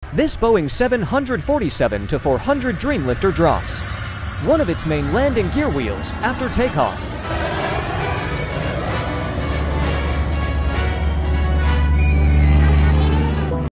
This Boeing 747-400 Dreamlifter drops one of its main landing gear wheels after takeoff.